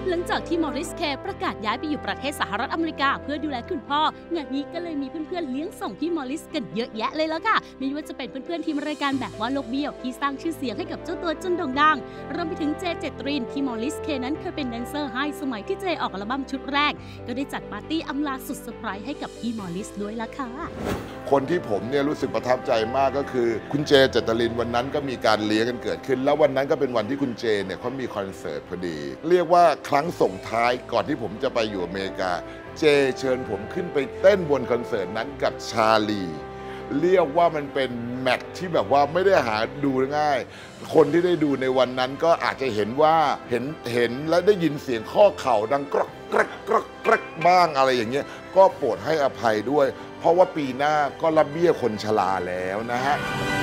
หลังจากที่มอริสแคร์ประกาศย้ายไปอยู่ประเทศสหรัฐอเมริกาเพื่อดูแลคุณพ่องานนี้ก็เลยมีเพื่อนๆเลี้ยงส่งพี่มอริสกันเยอะแยะเลยแล้วค่ะไม่ว่าจะเป็นเพื่อนๆทีมรายการแบบว่าโลกเบี้ยวที่สร้างชื่อเสียงให้กับเจ้าตัวจนโด่งดังรวมไปถึงเจเจตรินที่มอริสแคร์นั้นเคยเป็นแดนเซอร์ให้สมัยที่เจออกอัลบั้มชุดแรกก็ได้จัดปาร์ตี้อำลาสุดเซอร์ไพรส์ให้กับพี่มอริสด้วยล่ะค่ะคนที่ผมเนี่ยรู้สึกประทับใจมากก็คือคุณเจเจตรินวันนั้นก็มีการเลี้ยงกันเกิดขึ้นแล้ววันนั้นก็เป็นวันที่คุณเจเนี่ยเขามีคอนเสิร์ตพอดีเรียกว่าครั้งส่งท้ายก่อนที่ผมจะไปอยู่อเมริกาเจเชิญผมขึ้นไปเต้นบนคอนเสิร์ตนั้นกับชาลีเรียกว่ามันเป็นแมตช์ที่แบบว่าไม่ได้หาดูง่ายคนที่ได้ดูในวันนั้นก็อาจจะเห็นว่าเห็นและได้ยินเสียงข้อเข่าดังกรอกกรอกกรอกกรอกบ้างอะไรอย่างเงี้ยก็โปรดให้อภัยด้วยเพราะว่าปีหน้าก็รับเบี้ยคนชราแล้วนะฮะ